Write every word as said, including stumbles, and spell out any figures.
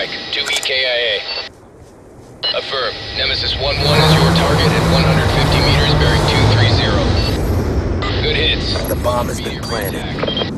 strike. two E K I A. Affirm. Nemesis one one is your target at one hundred fifty meters, bearing two three zero. Good hits. The bomb has been Immediate planted. reattack.